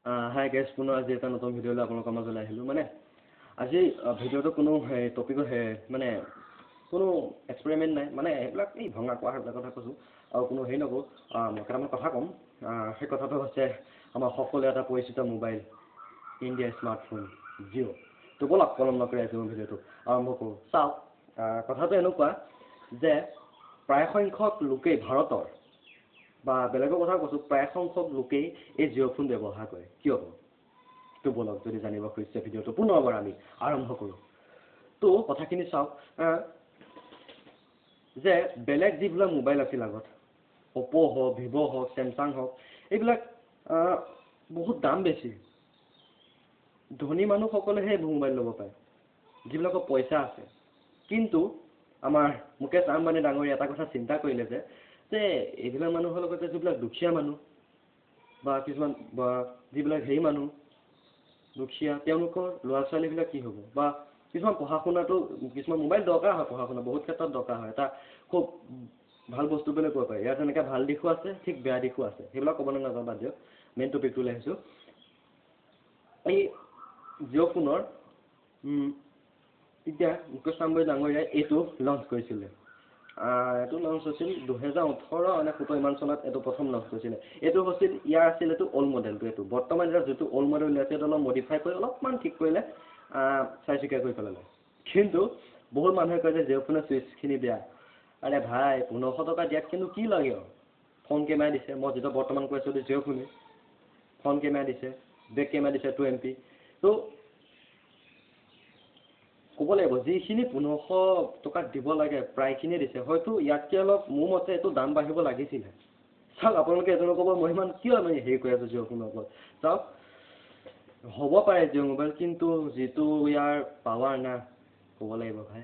হাই gas পুনৰ আজি এটা নতুন ভিডিঅ' লৈ আপোনালোকৰ মাজলৈ আহিলোঁ মানে আজি ভিডিঅ'টো কোনো টপিকৰ মানে কোনো এক্সপেৰিমেণ্ট নাই মানে এইবিলাক এই ভঙা কোৱা সেইবিলাক কথা কৈছোঁ আৰু কোনো হেৰি নকওঁ কেইটামান কথা ক'ম সেই কথাটো হৈছে আমাৰ সকলোৱে এটা পৰিচিত মোবাইল ইণ্ডিয়া স্মাৰ্টফোন জিঅ' তো ব'লক পলম নকৰি আজি মই ভিডিঅ'টো আৰম্ভ কৰোঁ চাওক কথাটো এনেকুৱা যে প্ৰায় সংখ্যক লোকেই ভাৰতৰ বা বেলেগৰ কথা কৈছোঁ প্ৰায় সংখ্যক লোকেই এই জিঅ' ফোন ব্যৱহাৰ কৰে কিয় তো বলক যদি জানিব খুজিছে ভিডিঅ'টো পুনৰবাৰ আমি আৰম্ভ কৰোঁ তো কথাখিনি চাওক যে বেলেগ যিবিলাক মোবাইল আছিল আগত অ'প' হওক ভিভ' হওক চেমচাং হওক এইবিলাক বহুত দাম বেছি ধনী মানুহসকলেহে এইবোৰ মোবাইল ল'ব পাৰে যিবিলাকৰ পইচা আছে কিন্তু আমাৰ মুকেশ আম্বানী ডাঙৰীয়া এটা কথা চিন্তা কৰিলে যে এইবিলাক মানুহৰ লগতে যিবিলাক দুখীয়া মানুহ বা কিছুমান বা যিবিলাক হেৰি মানুহ দুখীয়া তেওঁলোকৰ ল'ৰা ছোৱালীবিলাক কি হ'ব বা কিছুমান পঢ়া শুনাটো কিছুমান মোবাইল দৰকাৰ হয় পঢ়া শুনা বহুত ক্ষেত্ৰত দৰকাৰ হয় এটা খুব ভাল বস্তু বুলি ক'ব পাৰি ইয়াত এনেকৈ ভাল দিশো আছে ঠিক বেয়া দিশো আছে সেইবিলাক ক'বলৈ নাযাওঁ বাদ দিয়ক মেইন টপিকটোলৈ আহিছোঁ এই জিঅ' ফোনৰ এতিয়া মুকেশ আম্বানী ডাঙৰীয়াই এইটো লঞ্চ কৰিছিলে এইটো লঞ্চ হৈছিল 2018 নে 17 ইমান চনত এইটো প্ৰথম লঞ্চ হৈছিলে এইটো হৈছিল ইয়াৰ আছিল এইটো অল্ড মডেলটো এইটো বৰ্তমান এতিয়া যিটো অল্ড মডেল উলিয়াইছে এইটো অলপ মডিফাই কৰি অলপমান ঠিক কৰিলে চাই চিকাই কৰি পেলালে কিন্তু বহুত মানুহে কয় যে জিঅ' ফোনৰ চুইচখিনি বেয়া আৰে ভাই 1500 টকা দিয়াত কিন্তু কি লাগে ফ্ৰণ্ট কেমেৰা দিছে মই যিটো বৰ্তমান কৈ আছোঁ জিঅ' ফোনে ফ্ৰণ্ট কেমেৰা দিছে বেক কেমেৰা দিছে 2 MP তো ক'ব লাগিব যিখিনি 1500 টকাত দিব লাগে প্ৰায়খিনিয়ে দিছে হয়তো ইয়াতকৈ অলপ মোৰ মতে এইটো দাম বাঢ়িব লাগিছিলে চাওক আপোনালোকে এইটো নক'ব মই ইমান কিয় আমি হেৰি কৰি আছোঁ জিঅ' ফোনৰ ওপৰত চাওক হ'ব পাৰে জিঅ' মোবাইল কিন্তু যিটো ইয়াৰ পাৱাৰ না ক'ব লাগিব ভাই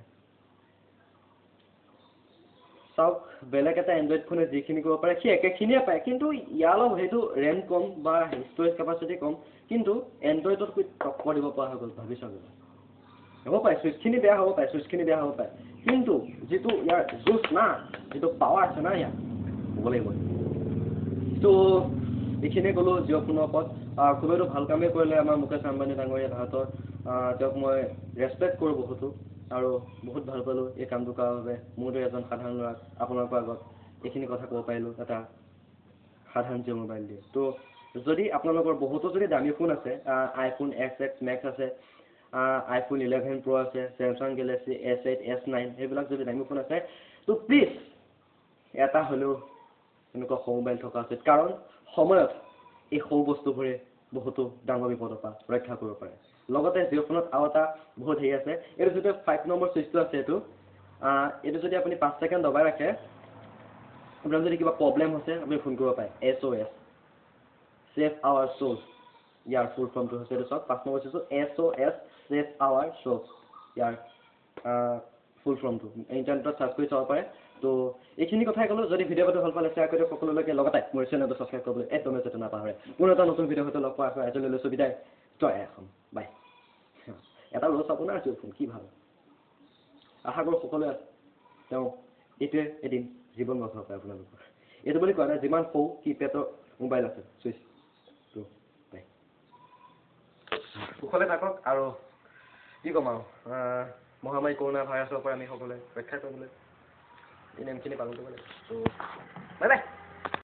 চাওক বেলেগ এটা এণ্ড্ৰইড ফোনে যিখিনি কৰিব পাৰে সেই একেখিনিয়ে পায় কিন্তু ইয়াৰ অলপ সেইটো ৰেম কম বা ষ্ট'ৰেজ কেপাচিটি কম কিন্তু এণ্ড্ৰইডত টক্কৰ দিব পৰা হৈ গ'ল ভাবি চাব হ'ব পাৰে চুইচখিনি বেয়া হ'ব পাৰে কিন্তু যিটো ইয়াৰ জোচ না যিটো পাৱাৰ আছে না ইয়াৰ ক'ব লাগিব তো এইখিনিয়ে ক'লোঁ জিঅ' ফোনৰ ওপৰত খুবেইটো ভাল কামেই কৰিলে আমাৰ মুকেশ আম্বানী ডাঙৰীয়া ভাৰতৰ তেওঁক মই ৰেচপেক্ট কৰোঁ বহুতো আৰু বহুত ভাল পালোঁ এই কামটো কৰাৰ বাবে মোৰতো এজন সাধাৰণ ল'ৰাক আপোনালোকৰ আগত এইখিনি কথা ক'ব পাৰিলোঁ এটা সাধাৰণ জিঅ' মোবাইল দিয়ে তো যদি আপোনালোকৰ বহুতো যদি দামী ফোন আছে আইফোন XX মেক্স আছে আইফোন 11 Pro আছে চেমচাং গেলেক্সি S8 S9 সেইবিলাক যদি দামী ফোন আছে তো প্লিজ এটা হ'লেও এনেকুৱা সৰু মোবাইল থকা উচিত কাৰণ সময়ত এই সৰু বস্তুবোৰে বহুতো ডাঙৰ বিপদৰ পৰা ৰক্ষা কৰিব পাৰে লগতে জিঅ' ফোনত আৰু এটা বহুত হেৰি আছে এইটো যিটো 5 নম্বৰ চুইচটো আছে এইটো যদি আপুনি 5 ছেকেণ্ড দবাই ৰাখে আপোনাৰ যদি কিবা প্ৰব্লেম হৈছে আপুনি ফোন কৰিব পাৰে SOS ছেভ আৱাৰ চ'ল ইয়াৰ ফুল ফৰ্মটো হৈছে এইটো চাওক 5 নম্বৰ চুইচটো SOS ছেভ আৱাৰ চ'ল ইয়াৰ ফুল ফৰ্মটো ইণ্টাৰনেটত চাৰ্চ কৰি চাব পাৰে তো এইখিনি কথাই ক'লোঁ যদি ভিডিঅ'টো ভাল পালে শ্বেয়াৰ কৰি দিয়ক সকলোলৈকে লগতে মোৰ চেনেলটো ছাবস্ক্ৰাইব কৰিবলৈ একদমেই যাতে নাপাহৰে পুনৰ এটা নতুন ভিডিঅ' সৈতে লগ পোৱাৰ আশা আজিলৈ লৈছোঁ বিদায় জয় এখন বাই এটা লছ আপোনাৰ জিঅ' ফোন কি ভাল আশা কৰোঁ সকলোৱে তেওঁ এইটোৱে এদিন জীৱন বচাব পাৰে আপোনালোকৰ এইটো বুলি কোৱা নাই যিমান সৰু কিপেডৰ মোবাইল আছে চুইচটো বাই কুশলে থাকক আৰু কি ক'ম আৰু মহামাৰী কৰোণা ভাইৰাছৰ পৰা আমি সকলোৱে ৰক্ষা কৰিবলৈ এই নেমখিনি পালন কৰিব লাগিব তো বাই বাই